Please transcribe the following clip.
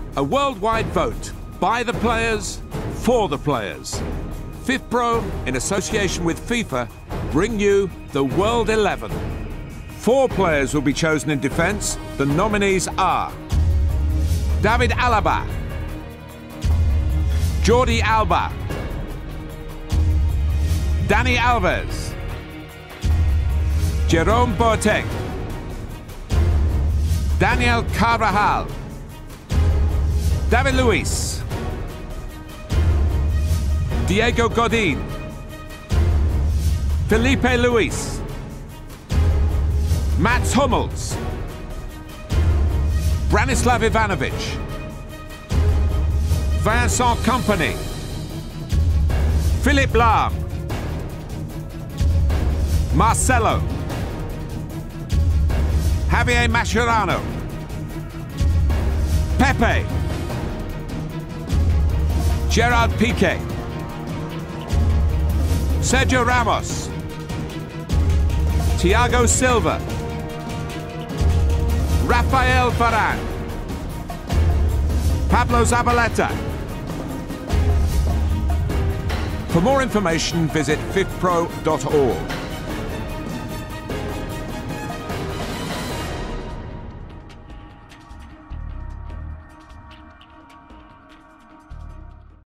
A worldwide vote by the players, for the players. FIFPro, in association with FIFA, bring you the World 11. 4 players will be chosen in defence. The nominees are David Alaba, Jordi Alba, Dani Alves, Jerome Boateng, Daniel Carvajal, David Luiz, Diego Godin, Felipe Luis, Mats Hummels, Branislav Ivanovic, Vincent Kompany, Philipp Lahm, Marcelo, Javier Mascherano, Pepe, Gerard Piqué, Sergio Ramos, Thiago Silva, Rafael Varane, Pablo Zabaleta. For more information, visit fifpro.org.